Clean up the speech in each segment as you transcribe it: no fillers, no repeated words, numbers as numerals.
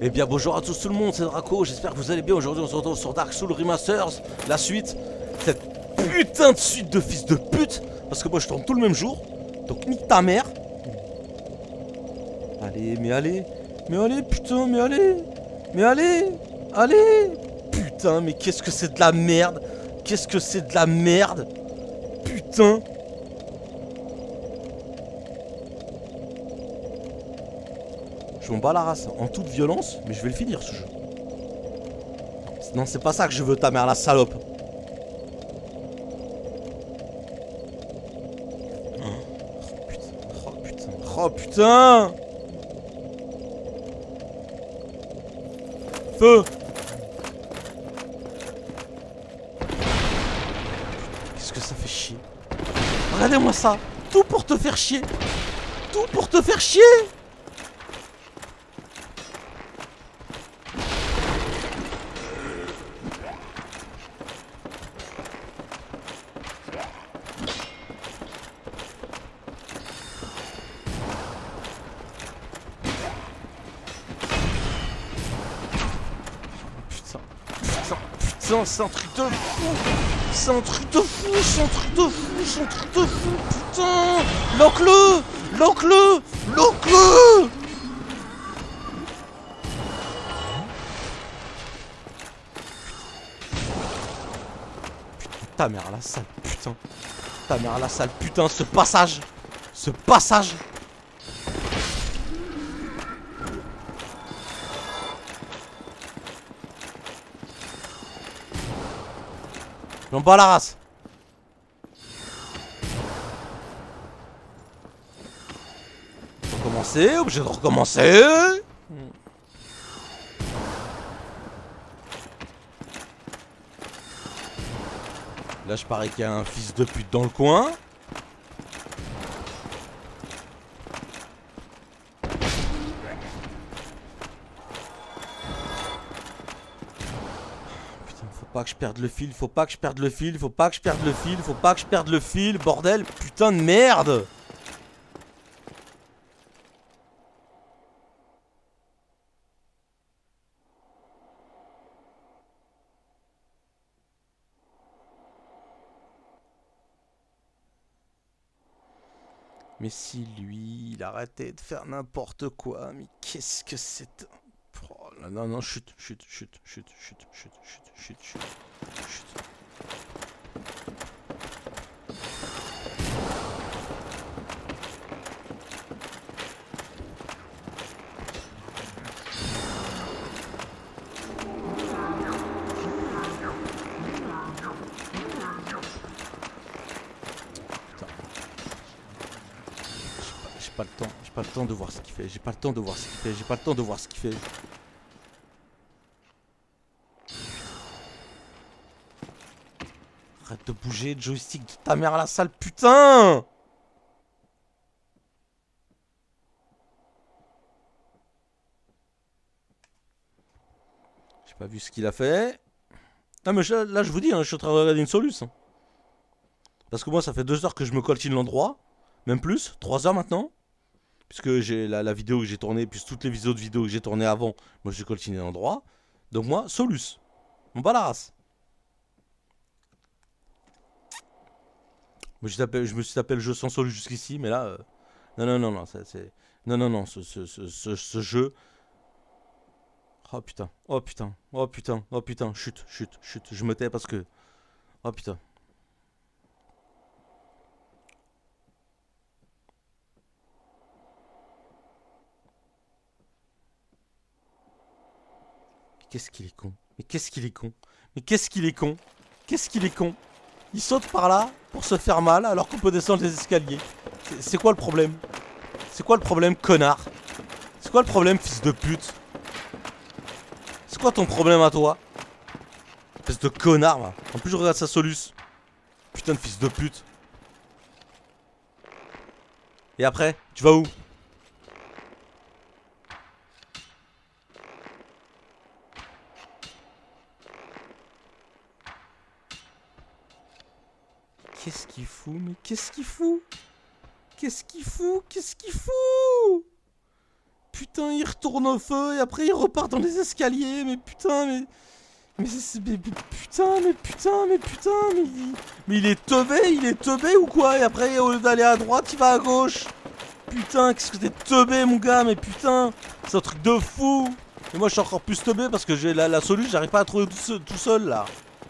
Eh bien bonjour à tous tout le monde, c'est Draco, j'espère que vous allez bien. Aujourd'hui on se retrouve sur Dark Souls Remasters, la suite. Cette putain de suite de fils de pute. Parce que moi je tourne tout le même jour. Donc nique ta mère. Allez, mais allez. Mais allez, putain, mais allez. Mais allez. Allez. Putain, mais qu'est-ce que c'est de la merde. Qu'est-ce que c'est de la merde. Putain. Je m'en bats la race en toute violence, mais je vais le finir ce jeu. Non, c'est pas ça que je veux, ta mère, la salope. Oh putain, oh putain, oh putain. Feu. Qu'est-ce que ça fait chier. Regardez-moi ça. Tout pour te faire chier. Tout pour te faire chier. Putain, c'est un truc de fou. C'est un truc de fou, c'est un truc de fou, c'est un truc de fou, putain. Lock-le. Lock-le. Lock-le. Ta mère la sale, putain. Ta mère la sale, putain, ce passage. Ce passage. J'en bats la race. Recommencer, obligé de recommencer. Là je parie qu'il y a un fils de pute dans le coin. Faut pas que je perde le fil, faut pas que je perde le fil, faut pas que je perde le fil, faut pas que je perde le fil, bordel, putain de merde. Mais si lui, il arrêtait de faire n'importe quoi, mais qu'est-ce que c'est... Oh, non, non, chut, chut, chut, chut, chut, chut, chut, chut, chut, chut. J'ai pas le temps de voir ce qu'il fait, j'ai pas le temps de voir ce qu'il fait, j'ai pas le temps de voir ce qu'il fait. Arrête de bouger, joystick de ta mère à la salle, putain! J'ai pas vu ce qu'il a fait. Non mais là je vous dis, hein, je suis en train de regarder une soluce. Hein. Parce que moi ça fait 2 heures que je me coltine l'endroit. Même plus, 3 heures maintenant. Puisque j'ai la vidéo que j'ai tournée, plus toutes les vidéos que j'ai tournées avant, moi j'ai coltiné l'endroit. Donc moi, Solus. On bat la race. Moi, je me suis tapé le jeu sans Solus jusqu'ici, mais là... Non, non, non, non, c'est... Non, non, non, ce jeu... Oh putain, oh putain, oh putain, oh putain, chut, chut, chut, je me tais parce que... Oh putain. Qu'est-ce qu'il est con. Mais qu'est-ce qu'il est con. Mais qu'est-ce qu'il est con. Qu'est-ce qu'il est con. Il saute par là pour se faire mal alors qu'on peut descendre les escaliers. C'est quoi le problème? C'est quoi le problème, connard? C'est quoi le problème, fils de pute? C'est quoi ton problème à toi? Espèce de connard, là. En plus je regarde sa soluce. Putain de fils de pute. Et après, tu vas où? Qu'est-ce qu'il fout? Mais qu'est-ce qu'il fout? Qu'est-ce qu'il fout? Qu'est-ce qu'il fout? putain, il retourne au feu et après il repart dans les escaliers. Mais putain, mais... Mais il est teubé ou quoi? Et après, au lieu d'aller à droite, il va à gauche. Putain, qu'est-ce que t'es teubé, mon gars, mais putain, c'est un truc de fou. Et moi, je suis encore plus teubé parce que j'ai la solution, j'arrive pas à trouver tout seul, là.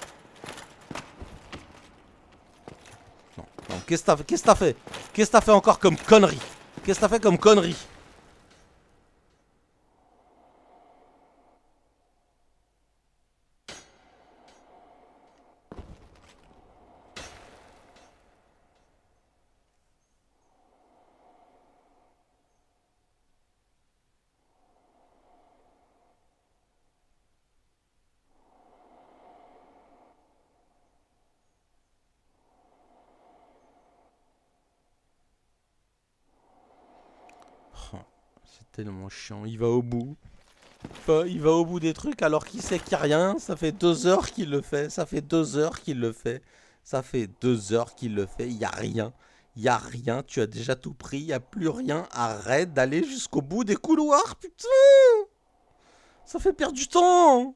Non, non, qu'est-ce que t'as fait? Qu'est-ce que t'as fait encore comme connerie? Qu'est-ce que t'as fait comme connerie? C'est tellement chiant, il va au bout. Il va au bout des trucs alors qu'il sait qu'il n'y a rien. Ça fait 2 heures qu'il le fait. Ça fait 2 heures qu'il le fait. Ça fait 2 heures qu'il le fait. Il n'y a rien. Il n'y a rien. Tu as déjà tout pris. Il n'y a plus rien. Arrête d'aller jusqu'au bout des couloirs. Putain. Ça fait perdre du temps.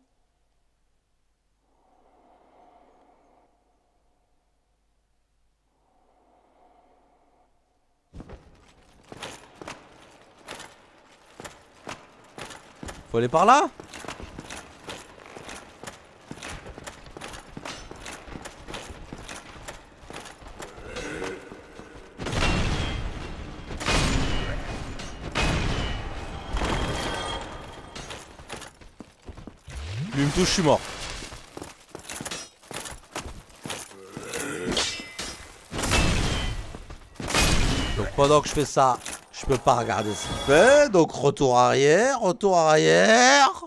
Faut aller par là. Lui me touche, je suis mort. Donc pendant que je fais ça, je peux pas regarder ce qu'il fait. Donc retour arrière, retour arrière.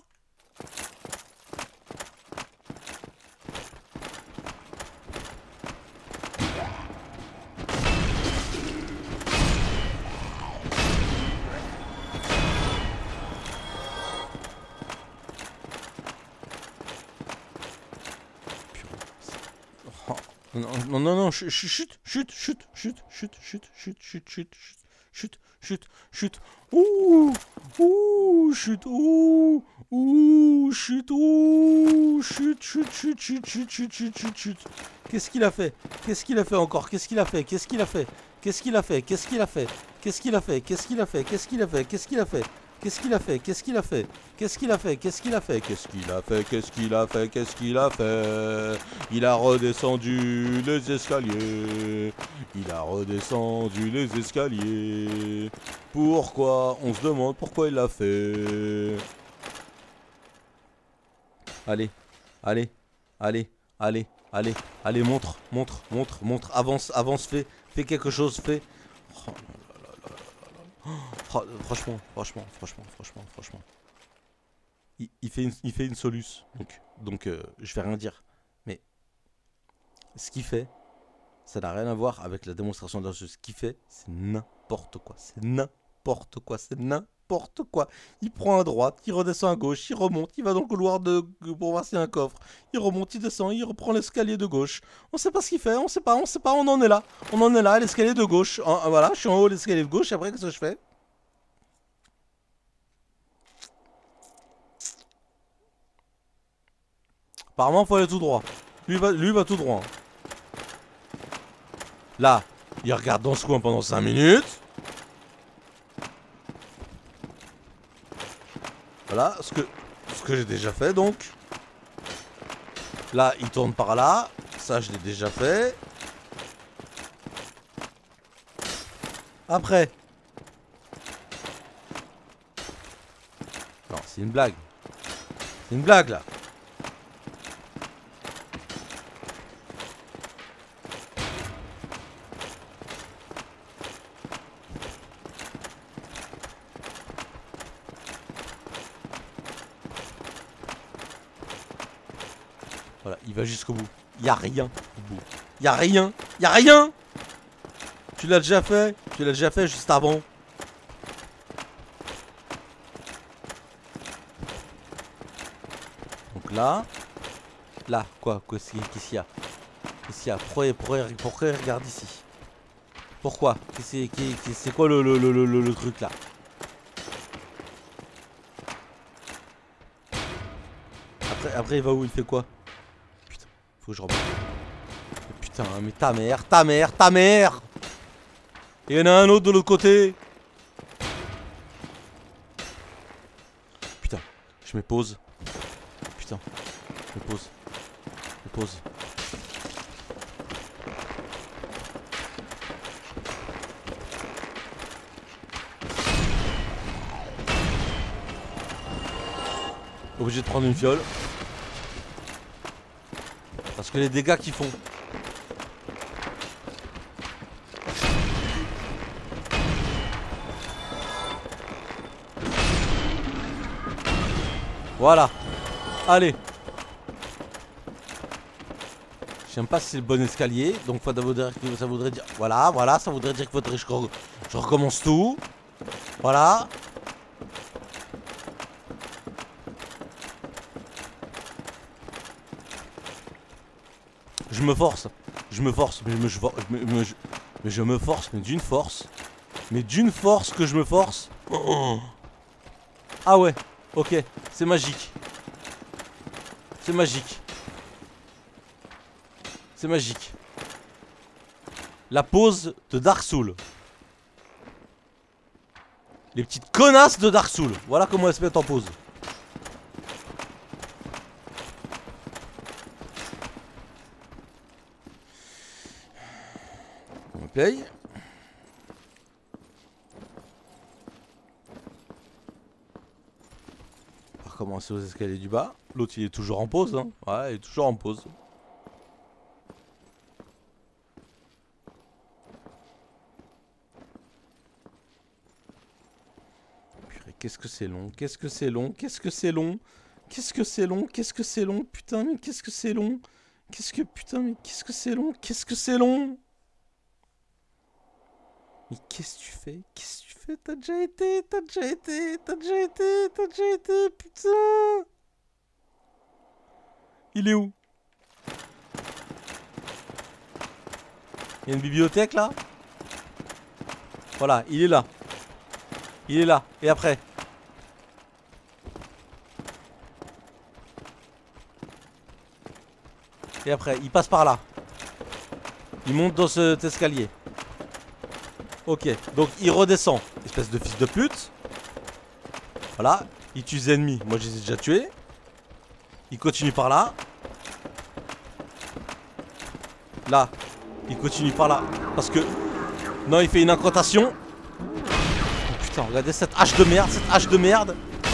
Non, chut, ouh, chut, Qu'est-ce qu'il a fait? Qu'est-ce qu'il a fait encore? Qu'est-ce qu'il a fait? Qu'est-ce qu'il a fait? Qu'est-ce qu'il a fait? Qu'est-ce qu'il a fait? Qu'est-ce qu'il a fait? Qu'est-ce qu'il a fait? Qu'est-ce qu'il a fait? Qu'est-ce qu'il a fait? Qu'est-ce qu'il a fait? Qu'est-ce qu'il a fait? Qu'est-ce qu'il a fait? Qu'est-ce qu'il a fait? Qu'est-ce qu'il a fait? Qu'est-ce qu'il a fait? Qu'est-ce qu'il a fait? Il a redescendu les escaliers. Il a redescendu les escaliers. Pourquoi? On se demande pourquoi il l'a fait. Allez, allez, allez, allez, allez, allez, montre, avance, fais quelque chose, fais. Oh, oh, franchement. Il fait une soluce, donc je vais rien dire. Mais ce qu'il fait, ça n'a rien à voir avec la démonstration de la chose. Ce qu'il fait, c'est n'importe quoi. C'est n'importe quoi. Il prend à droite, il redescend à gauche, il remonte, il va dans le couloir pour voir s'il y a un coffre. Il remonte, il descend, il reprend l'escalier de gauche. On sait pas ce qu'il fait, on sait pas, on en est là. On en est là, l'escalier de gauche. Voilà, je suis en haut de l'escalier de gauche, et après, qu'est-ce que je fais? Apparemment, faut aller tout droit. Lui va tout droit. Là, il regarde dans ce coin pendant 5 minutes. Voilà, ce que j'ai déjà fait donc. Là, il tourne par là. Ça, je l'ai déjà fait. Après. Non, c'est une blague. C'est une blague, là. Voilà, il va jusqu'au bout. Il n'y a rien au bout. Il n'y a rien. Il n'y a rien. Tu l'as déjà fait. Tu l'as déjà fait juste avant. Donc là. Là, quoi? Qu'est-ce qu'il y a? Qu'est-ce qu'il y a? Pourquoi il regarde ici? Pourquoi? C'est quoi le truc là? Après il va où? Il fait quoi? Putain, faut que je remonte. Putain, mais ta mère, ta mère, ta mère! Et il y en a un autre de l'autre côté. Putain, je me pose. Putain, je me pose. Je me pose. Obligé de prendre une fiole. Parce que les dégâts qu'ils font. Voilà. Allez. Je sais même pas si c'est le bon escalier. Donc ça voudrait dire... Voilà, voilà. Ça voudrait dire qu'il faudrait que je recommence tout. Voilà. Je me force. Je me force. Mais je me force. Mais d'une force. Mais d'une force que je me force. Oh. Ah ouais. Ok. C'est magique. C'est magique. C'est magique. La pause de Dark Souls. Les petites connasses de Dark Souls. Voilà comment elles se mettent en pause. On play. On va recommencer aux escaliers du bas. L'autre il est toujours en pause. Hein. Ouais, il est toujours en pause. Qu'est-ce que c'est long, qu'est-ce que c'est long, qu'est-ce que c'est long, qu'est-ce que c'est long, qu'est-ce que c'est long, putain mais qu'est-ce que c'est long, qu'est-ce que putain mais qu'est-ce que c'est long, qu'est-ce que c'est long. Mais qu'est-ce que tu fais, qu'est-ce que tu fais, t'as déjà été, t'as déjà été, t'as déjà été, t'as déjà été, putain. Il est où? Il y a une bibliothèque là? Voilà, il est là. Il est là, et après? Et après, il passe par là. Il monte dans cet escalier. Ok, donc il redescend. Espèce de fils de pute. Voilà, il tue ses ennemis. Moi, je les ai déjà tués. Il continue par là. Là, il continue par là. Parce que... Non, il fait une incantation. Oh putain, regardez cette hache de merde, cette hache de merde.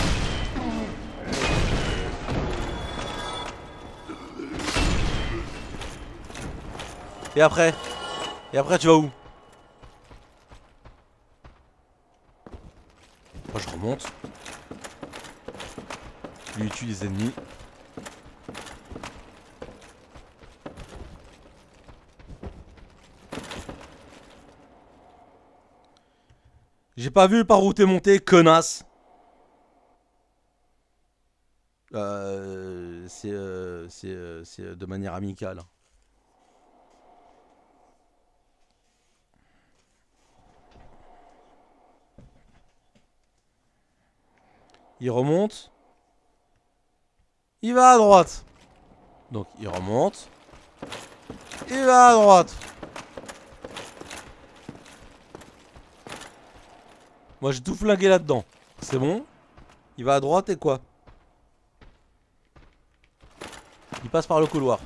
Et après tu vas où? Moi je remonte. Lui il tue les ennemis. J'ai pas vu par où t'es monté, connasse. C'est de manière amicale. Il remonte. Il va à droite. Donc il remonte. Il va à droite. Moi j'ai tout flingué là-dedans. C'est bon. Il va à droite et quoi? Il passe par le couloir.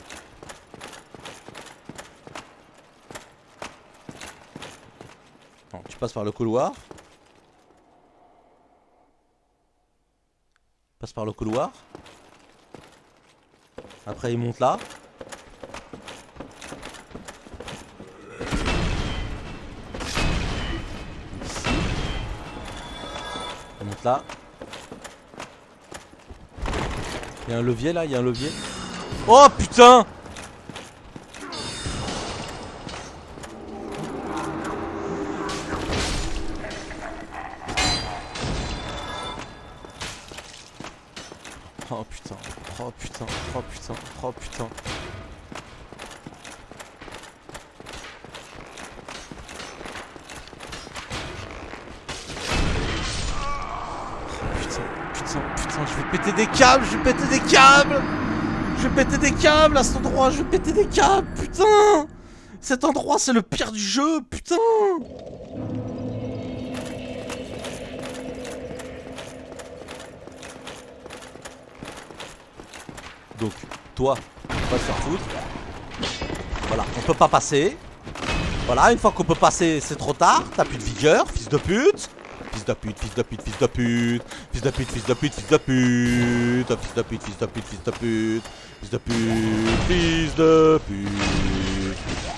Non, tu passes par le couloir. Passe par le couloir. Après il monte là. Ici. Il monte là. Il y a un levier là, il y a un levier. Oh putain! Oh putain, oh putain, oh putain, oh putain. Oh putain, putain, putain. Putain, je vais péter des câbles, je vais péter des câbles. Je vais péter des câbles à cet endroit, je vais péter des câbles, putain. Cet endroit, c'est le pire du jeu, putain. Donc, toi, va te faire foutre. Voilà, on peut pas passer. Voilà, une fois qu'on peut passer, c'est trop tard. T'as plus de vigueur, fils de pute. Fils de pute, fils de pute, fils de pute. Fils de pute, fils de pute, fils de pute. Fils de pute, fils de pute, fils de pute. Fils de pute, fils de pute.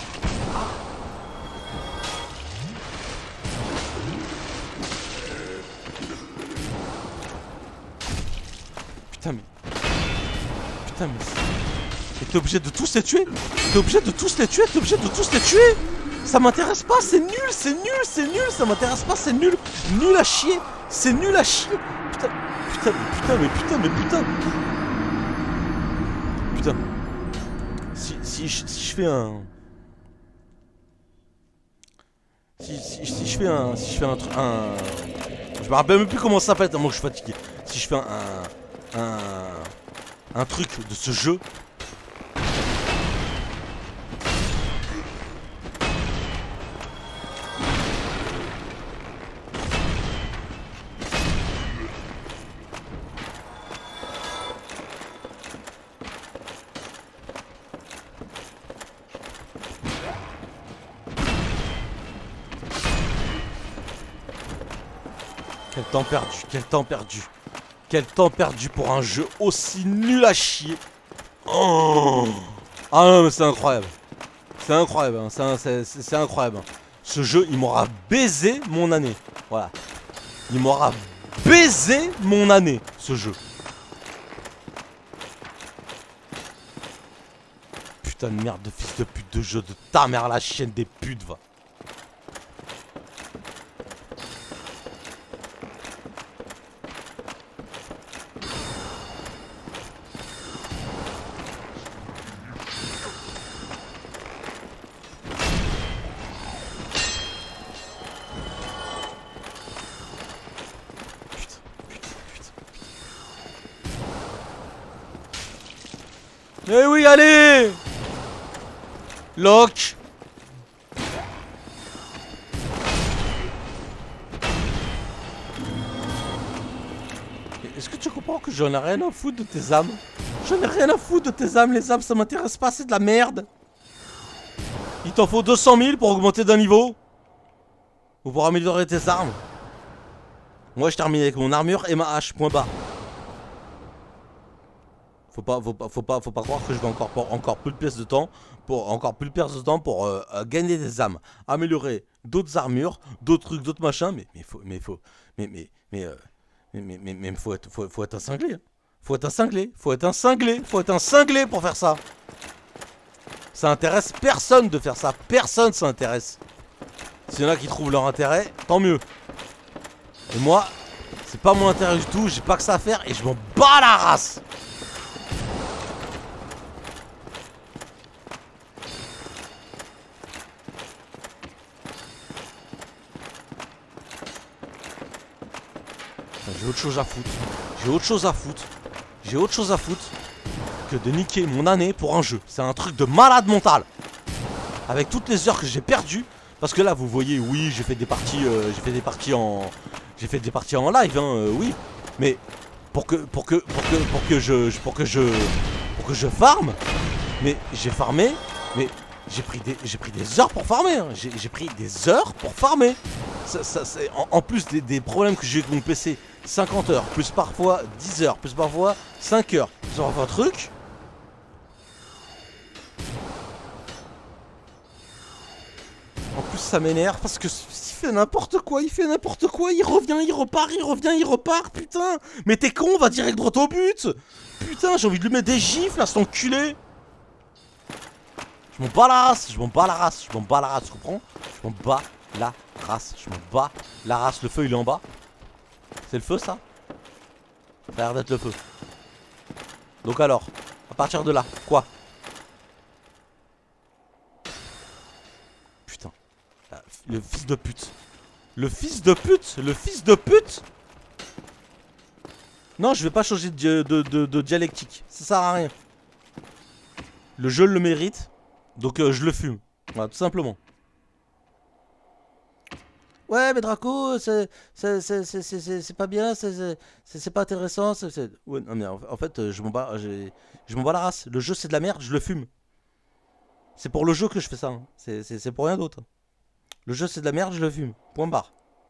Putain mais... Putain mais... Et t'es obligé de tous les tuer? T'es obligé de tous les tuer? T'es obligé de tous les tuer? Ça m'intéresse pas, c'est nul, c'est nul, c'est nul, ça m'intéresse pas, c'est nul. Nul à chier, c'est nul à chier. Putain, putain, mais putain, mais putain, mais putain. Putain. Si je fais un... Si je fais un truc... Je me rappelle même plus comment ça s'appelle tellement que je suis fatigué. Si je fais un truc de ce jeu... Quel temps perdu, quel temps perdu. Quel temps perdu pour un jeu aussi nul à chier. Oh ah non mais c'est incroyable. C'est incroyable, hein. C'est incroyable. Ce jeu, il m'aura baisé mon année. Voilà. Il m'aura baisé mon année, ce jeu. Putain de merde de fils de pute de jeu de ta mère la chienne des putes, va. Eh oui, allez! Lock! Est-ce que tu comprends que j'en ai rien à foutre de tes âmes? J'en ai rien à foutre de tes âmes, les âmes, ça m'intéresse pas, c'est de la merde! Il t'en faut 200 000 pour augmenter d'un niveau? Ou pour améliorer tes armes? Moi je termine avec mon armure et ma hache, point barre. Faut pas croire que je vais encore plus de pièces de temps pour gagner des âmes, améliorer d'autres armures, d'autres trucs, d'autres machins, mais faut être un cinglé. Hein. Faut être un cinglé, faut être un cinglé, faut être un cinglé pour faire ça. Ça intéresse personne de faire ça, personne ça intéresse. S'il y en a qui trouvent leur intérêt, tant mieux. Et moi, c'est pas mon intérêt du tout, j'ai pas que ça à faire et je m'en bats la race. J'ai autre chose à foutre. J'ai autre chose à foutre. J'ai autre chose à foutre que de niquer mon année pour un jeu. C'est un truc de malade mental. Avec toutes les heures que j'ai perdues. Parce que là, vous voyez, oui, j'ai fait des parties, j'ai fait des parties en live, hein, oui. Mais pour que je farme, mais j'ai farmé, mais j'ai pris des heures pour farmer. Hein. J'ai pris des heures pour farmer. En plus des problèmes que j'ai avec mon PC, 50 heures, plus parfois 10 heures, plus parfois 5 heures, plus parfois un truc. En plus ça m'énerve parce que il fait n'importe quoi, il revient, il repart, il revient, il repart, putain. Mais t'es con, va direct droit au but. Putain, j'ai envie de lui mettre des gifles à cet enculé. Je m'en bats la race, je m'en bats la race, je m'en bats la race, tu comprends? Je m'en bats la race, je m'en bats la race. Le feu il est en bas. C'est le feu ça? Ça a l'air d'être le feu. Donc alors, à partir de là, quoi? Putain. Le fils de pute. Le fils de pute. Le fils de pute. Non, je vais pas changer de dialectique. Ça sert à rien. Le jeu le mérite. Donc je le fume. Voilà, tout simplement. Ouais, mais Draco, c'est pas bien, c'est pas intéressant. Ouais, non, mais en fait, je m'en bats la race. Le jeu, c'est de la merde, je le fume. C'est pour le jeu que je fais ça. Hein. C'est pour rien d'autre. Le jeu, c'est de la merde, je le fume. Point barre.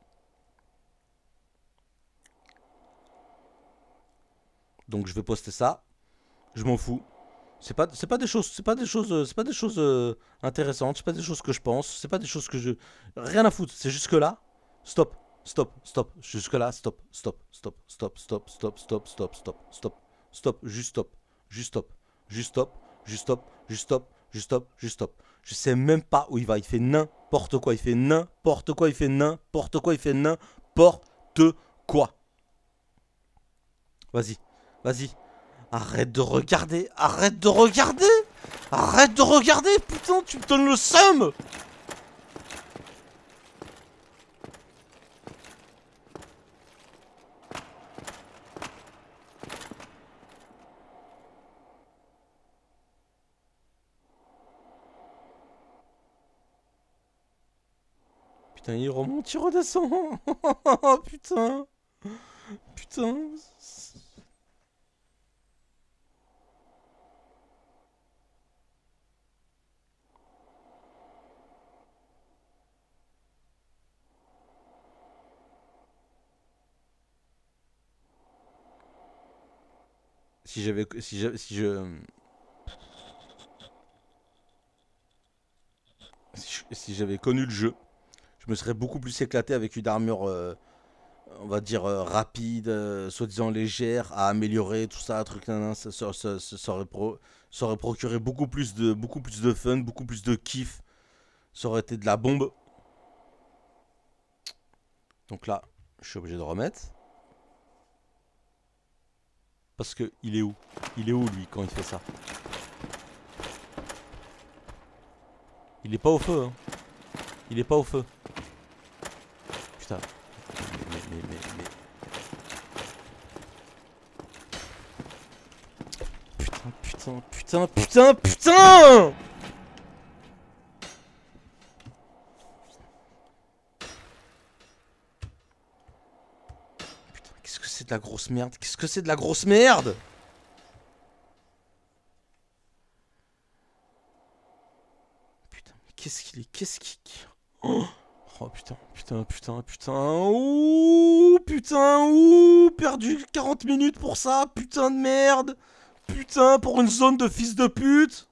Donc, je vais poster ça. Je m'en fous. C'est pas des choses, c'est pas des choses intéressantes. C'est pas des choses que je pense. C'est pas des choses que je. Rien à foutre. C'est jusque là. Stop. Stop. Stop. Jusque là. Stop. Stop. Stop. Stop. Stop. Stop. Stop. Stop. Stop. Stop. Stop. Juste stop. Juste stop. Juste stop. Juste stop. Juste stop. Juste stop. Juste stop. Je sais même pas où il va. Il fait n'importe quoi. Il fait n'importe quoi. Il fait n'importe quoi. Il fait n'importe quoi. Vas-y. Vas-y. Arrête de regarder. Arrête de regarder. Arrête de regarder. Putain, tu me donnes le seum. Putain, il remonte, il redescend. Putain. Putain. Si j'avais. Si j'avais connu le jeu, je me serais beaucoup plus éclaté avec une armure, on va dire, rapide, soi-disant légère, à améliorer, tout ça, truc, nan, ça aurait procuré beaucoup plus de fun, beaucoup plus de kiff. Ça aurait été de la bombe. Donc là, je suis obligé de remettre. Parce que il est où? Il est où lui quand il fait ça? Il est pas au feu, hein. Il est pas au feu. Putain. Mais. Putain. Putain. Qu'est-ce que c'est de la grosse merde? Qu'est-ce que c'est de la grosse merde? Putain, mais qu'est-ce qu'il est? Qu'est-ce qu'il... Oh putain. Ouh, putain, ouh, perdu 40 minutes pour ça, putain de merde. Putain, pour une zone de fils de pute.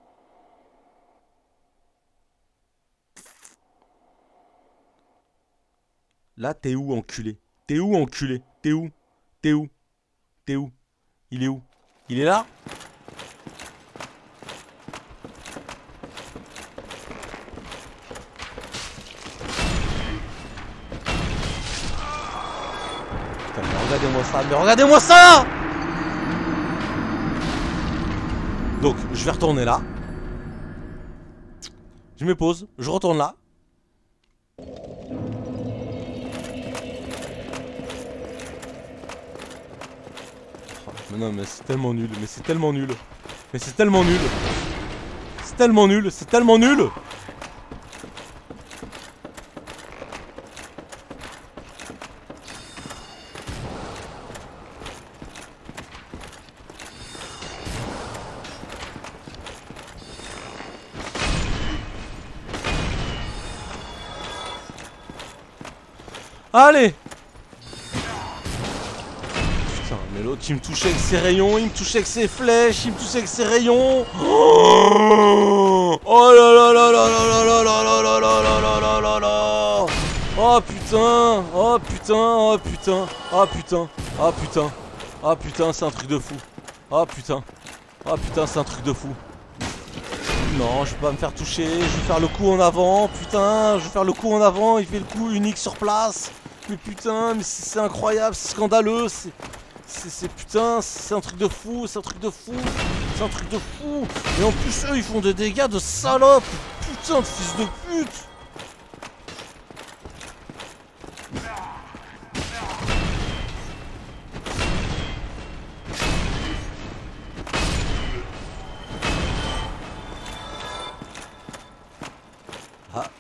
Là, t'es où, enculé? T'es où, enculé? T'es où? T'es où? T'es où? Il est où? Il est là? Putain, mais regardez-moi ça, mais regardez-moi ça! Donc, je vais retourner là. Je me pose, je retourne là. Mais non, mais c'est tellement nul, mais c'est tellement nul. Mais c'est tellement nul. C'est tellement nul, c'est tellement nul. Allez. Putain, mais l'autre il me touchait avec ses rayons, il me touchait avec ses flèches, il me touchait avec ses rayons. Oh là là là là là là là là là là là là là là là là. Oh putain, oh putain, oh putain, oh putain, oh putain, oh putain, c'est un truc de fou. Oh putain, c'est un truc de fou. Non, je vais pas me faire toucher, je vais faire le coup en avant, putain, je vais faire le coup en avant, il fait le coup unique sur place. Mais putain, mais c'est incroyable, c'est scandaleux, c'est putain, c'est un truc de fou, c'est un truc de fou, c'est un truc de fou. Et en plus, eux, ils font des dégâts de salope, putain de fils de pute.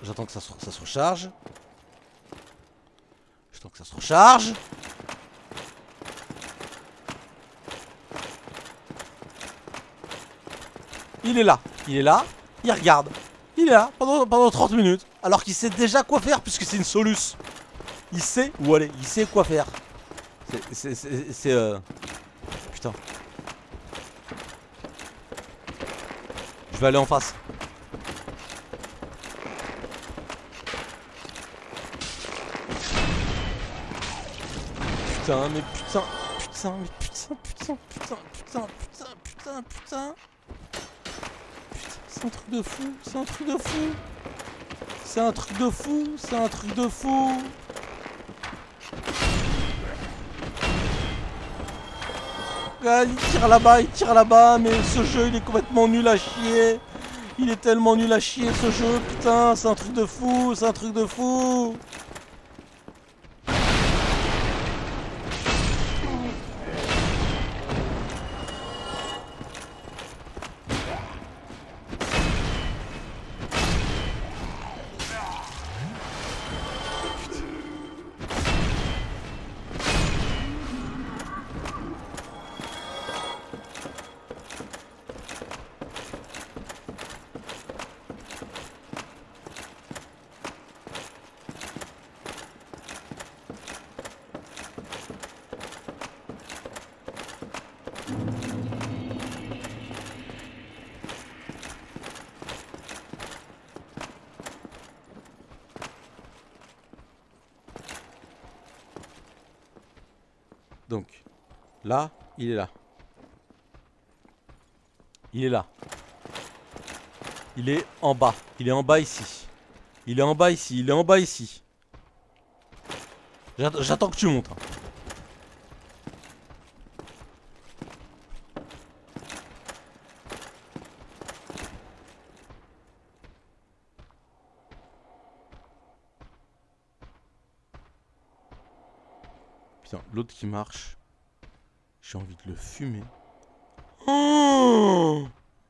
J'attends que ça se recharge. J'attends que ça se recharge. Il est là, il regarde. Il est là pendant 30 minutes. Alors qu'il sait déjà quoi faire puisque c'est une Solus. Il sait où aller, il sait quoi faire. Putain. Je vais aller en face. Putain, mais putain. C'est un truc de fou, c'est un truc de fou. C'est un truc de fou, c'est un truc de fou. Ah, il tire là-bas, mais ce jeu il est complètement nul à chier. Il est tellement nul à chier ce jeu, putain, c'est un truc de fou, c'est un truc de fou. Donc, là, il est là. Il est là. Il est en bas. Il est en bas ici. Il est en bas ici. Il est en bas ici. J'attends que tu montes. Putain, l'autre qui marche. J'ai envie de le fumer. Oh,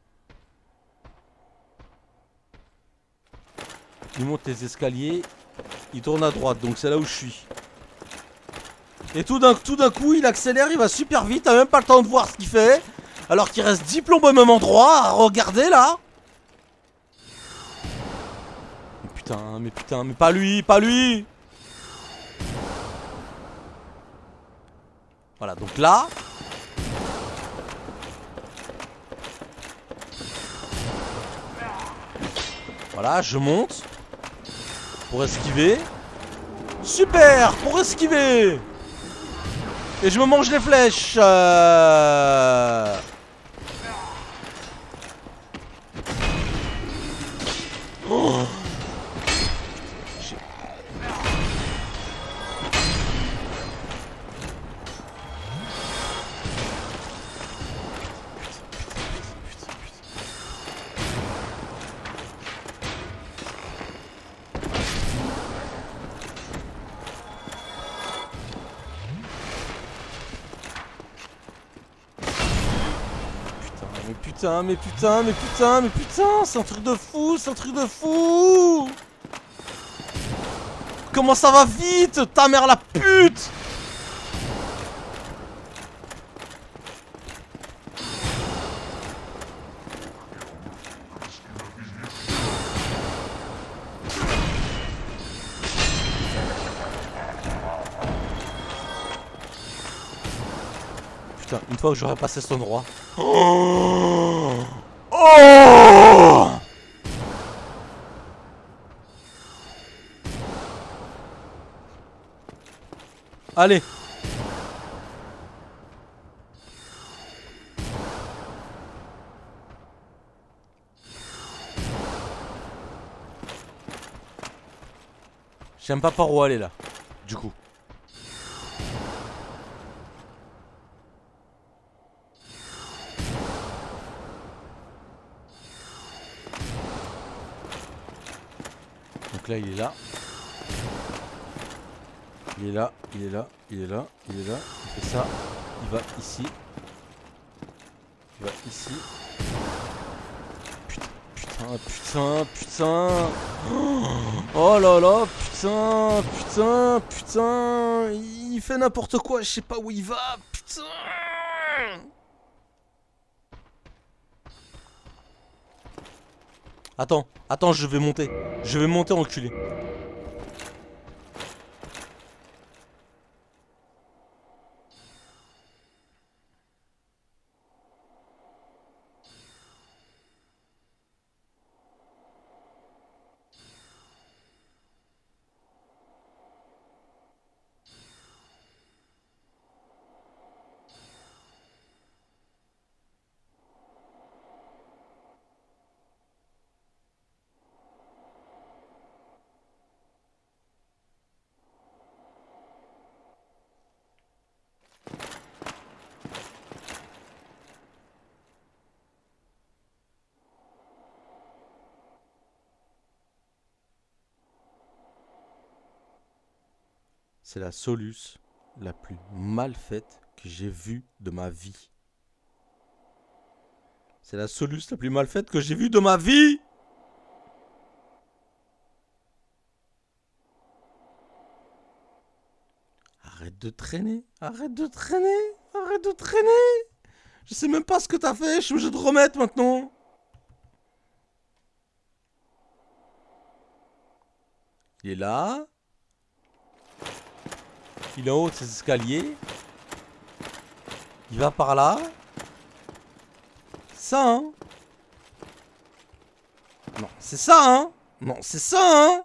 il monte les escaliers. Il tourne à droite, donc c'est là où je suis. Et tout d'un coup, il accélère, il va super vite. T'as même pas le temps de voir ce qu'il fait. Alors qu'il reste 10 plombs au même endroit à regarder là. Mais putain, mais pas lui, pas lui. Voilà, donc là. Voilà, je monte. Pour esquiver. Super, pour esquiver. Et je me mange les flèches. Oh. Mais putain, c'est un truc de fou, c'est un truc de fou. Comment ça va vite, ta mère la pute. Putain, une fois que j'aurais passé cet endroit. Oh, oh. Allez. J'aime pas par où aller là, du coup. Donc là il est là. Il est là, il est là, il est là, il est là. Il fait ça, il va ici. Il va ici. Putain, putain. Ah, putain, putain. Oh là là, putain, putain, putain. Il fait n'importe quoi, je sais pas où il va, putain. Attends, attends, je vais monter. Je vais monter, enculé. C'est la soluce la plus mal faite que j'ai vue de ma vie. C'est la soluce la plus mal faite que j'ai vue de ma vie. Arrête de traîner, arrête de traîner, arrête de traîner. Je sais même pas ce que t'as fait, je suis obligé de remettre maintenant. Il est là. Il est en haut de ces escaliers. Il va par là. Ça, hein. Non, c'est ça, hein. Non, c'est ça, hein.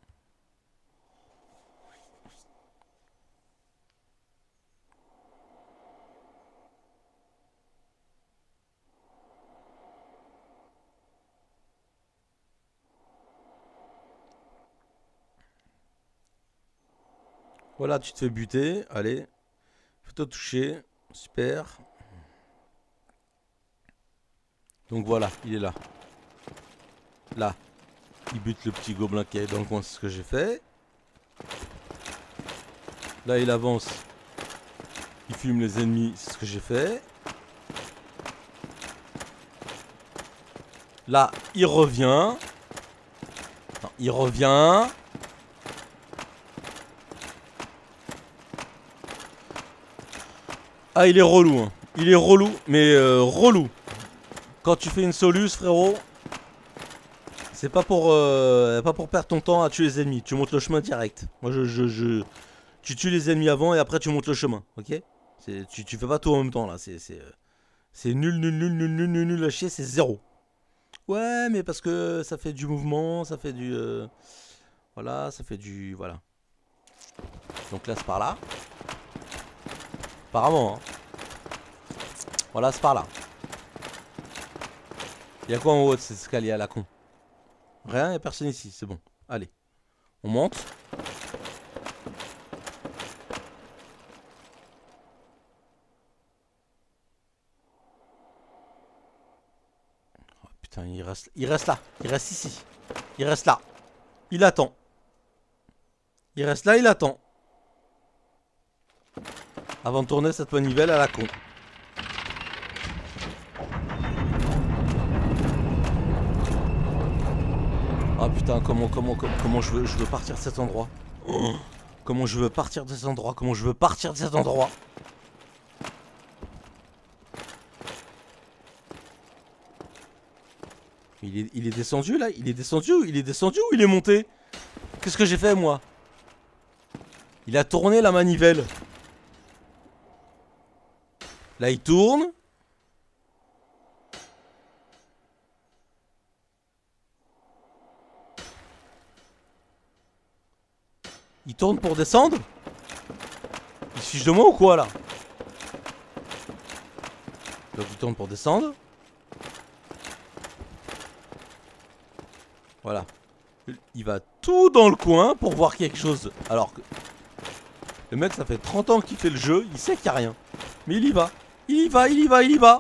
Voilà, tu te fais buter. Allez. Fais-toi toucher. Super. Donc voilà, il est là. Là. Il bute le petit gobelin qui est dans le coin, c'est ce que j'ai fait. Là, il avance. Il fume les ennemis, c'est ce que j'ai fait. Là, il revient. Non, il revient. Ah, il est relou, hein. Il est relou, mais relou. Quand tu fais une soluce, frérot, c'est pas pour perdre ton temps à tuer les ennemis. Tu montes le chemin direct. Moi, tu tues les ennemis avant et après tu montes le chemin, ok? Tu fais pas tout en même temps, là. C'est nul, nul, nul, nul, nul, nul, nul à chier, c'est zéro. Ouais, mais parce que ça fait du mouvement, ça fait du... voilà, ça fait du... Voilà. Donc là, c'est par là. Apparemment, hein. Voilà, c'est par là. Y'a quoi en haut de cet escalier à la con? Rien, y'a personne ici, c'est bon. Allez, on monte. Oh, putain, il reste là, il reste ici. Il reste là. Il attend. Il reste là, il attend. Avant de tourner cette manivelle à la con. Ah putain, comment je veux partir de cet endroit. Oh, comment je veux partir de cet endroit. Comment je veux partir de cet endroit. Il est descendu là. Il est descendu ou il est monté? Qu'est-ce que j'ai fait moi? Il a tourné la manivelle. Là il tourne. Il tourne pour descendre. Il se fiche de moi ou quoi là? Donc il tourne pour descendre. Voilà. Il va tout dans le coin pour voir quelque chose. Alors que le mec, ça fait 30 ans qu'il fait le jeu, il sait qu'il n'y a rien. Mais il y va. Il y va, il y va, il y va.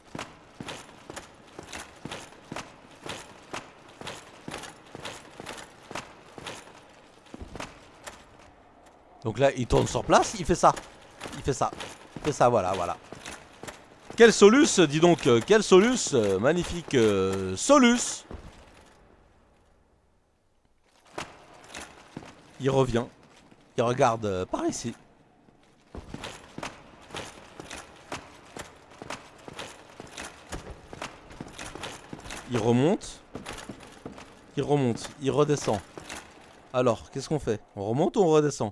Donc là, il tourne sur place, il fait ça. Il fait ça. Il fait ça, voilà, voilà. Quelle soluce, dis donc, quelle soluce, magnifique soluce. Il revient. Il regarde par ici. Il remonte. Il remonte. Il redescend. Alors, qu'est-ce qu'on fait? On remonte ou on redescend?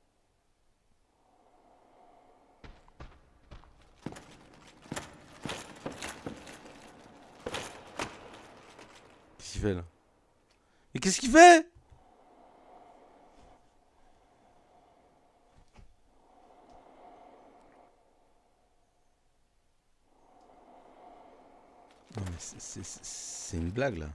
Qu'est-ce qu'il fait là? Mais qu'est-ce qu'il fait? Non mais c'est une blague là.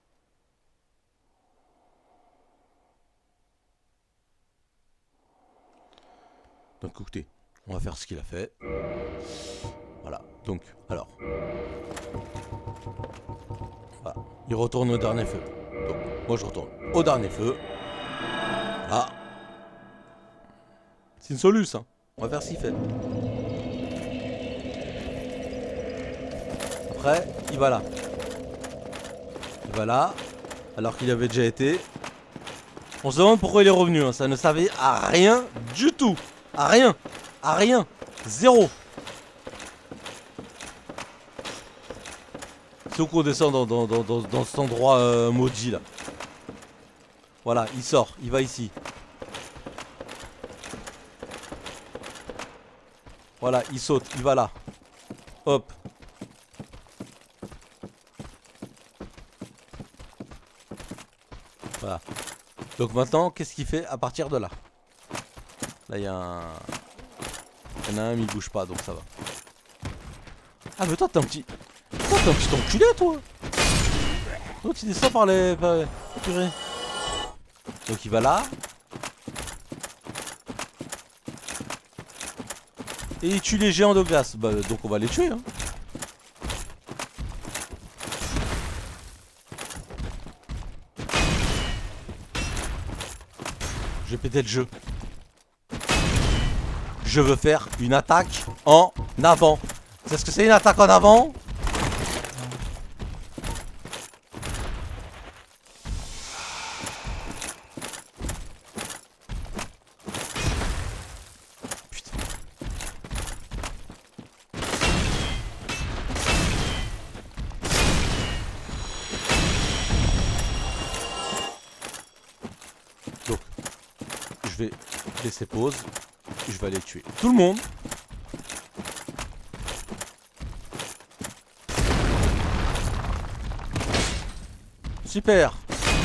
Donc écoutez, on va faire ce qu'il a fait. Voilà, donc, alors. Voilà. Il retourne au dernier feu. Donc, moi je retourne au dernier feu. Ah. C'est une soluce, hein. On va faire ce qu'il fait. Après, il va là. Il va là. Alors qu'il avait déjà été. On se demande pourquoi il est revenu, hein. Ça ne servait à rien du tout. À rien. À rien. Zéro. C'est où qu'on descend dans cet endroit maudit là. Voilà, il sort. Il va ici. Voilà, il saute. Il va là. Hop. Voilà. Donc maintenant, qu'est-ce qu'il fait à partir de là? Là, il y a un... Il y en a un, mais il bouge pas, donc ça va. Ah, mais toi, t'es un petit... Toi, t'es un petit enculé, toi. Toi, tu descends par les... Purée. Donc, il va là. Et il tue les géants de glace. Bah, donc, on va les tuer, hein. Je vais péter le jeu. Je veux faire une attaque en avant. C'est ce que c'est une attaque en avant? Putain. Donc, je vais laisser pause. Je vais aller tuer tout le monde. Super.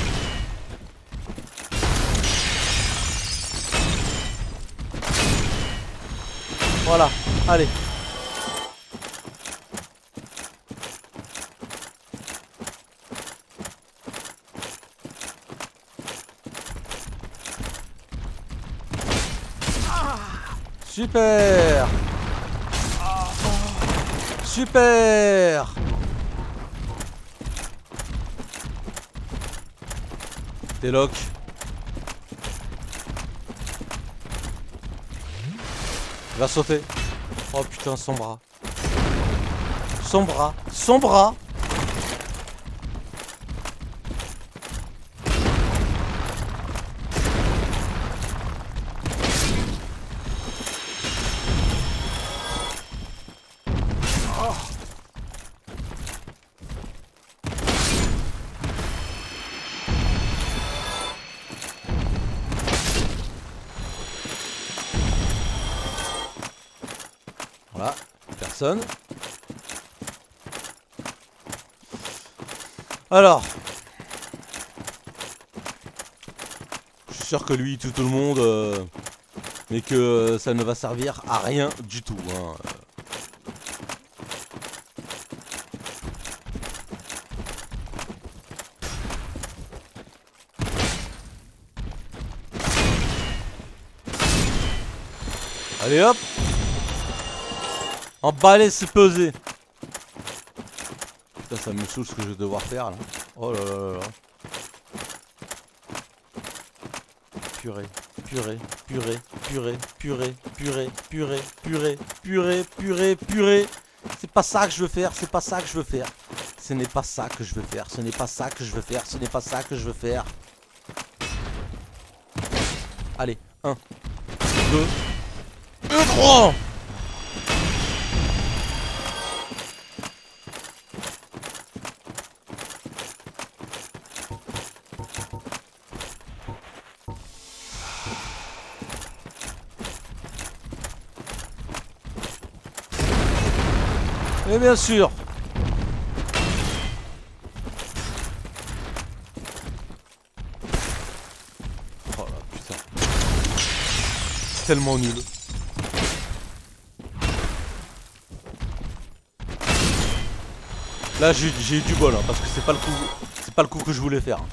Voilà, allez. Super. Super. Déloc. Il va sauter. Oh putain, son bras. Son bras. Son bras. Voilà, personne. Alors, je suis sûr que lui il tue tout le monde, mais que ça ne va servir à rien du tout, hein. Allez hop. Emballer, c'est peser. Putain, ça me saoule ce que je vais devoir faire là. Oh là là là là. Purée, purée, purée, purée, purée, purée, purée, purée, purée, purée, purée. C'est pas ça que je veux faire, c'est pas ça que je veux faire. Ce n'est pas ça que je veux faire, ce n'est pas ça que je veux faire, ce n'est pas ça que je veux faire. Allez, 1, 2, et 3. Et bien sûr. Oh là putain. Tellement nul. Là j'ai eu du bol hein, parce que c'est pas le coup que je voulais faire.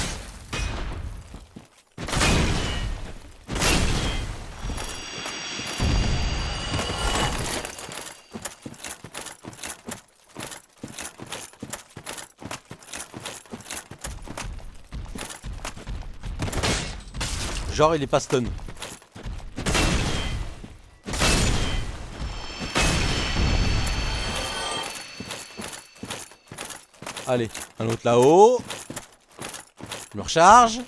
Genre il est pas stun. Allez, un autre là-haut. Je me recharge.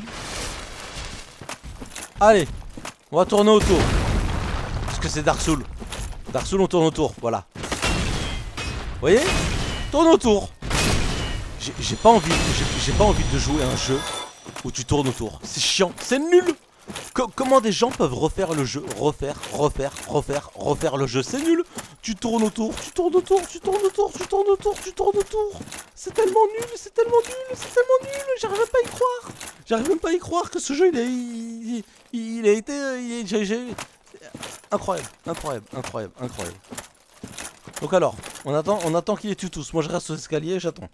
Allez, on va tourner autour. Parce que c'est Dark Souls. Dark Souls on tourne autour, voilà. Vous voyez? Tourne autour. J'ai pas envie de jouer à un jeu où tu tournes autour. C'est chiant, c'est nul. Comment des gens peuvent refaire le jeu? Refaire le jeu, c'est nul. Tu tournes autour, tu tournes autour, tu tournes autour, tu tournes autour, tu tournes autour. C'est tellement nul, c'est tellement nul, c'est tellement nul. J'arrive même pas à y croire. J'arrive même pas à y croire que ce jeu il a été... Incroyable, incroyable, incroyable, incroyable. Donc alors, on attend qu'il les tue tous. Moi je reste aux escaliers et j'attends.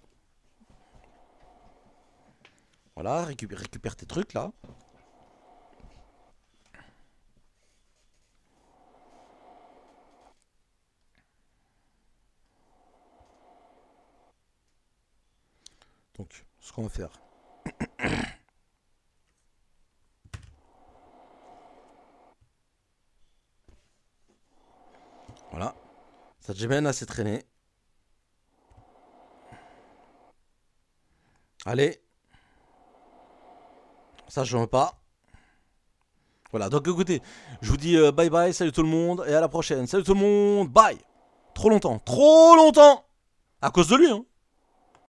Voilà, récupère tes trucs là. Donc, ce qu'on va faire. Voilà. Ça te mène assez traîné. Allez. Ça, je veux pas. Voilà, donc écoutez, je vous dis bye bye, salut tout le monde, et à la prochaine. Salut tout le monde, bye. Trop longtemps, à cause de lui, hein.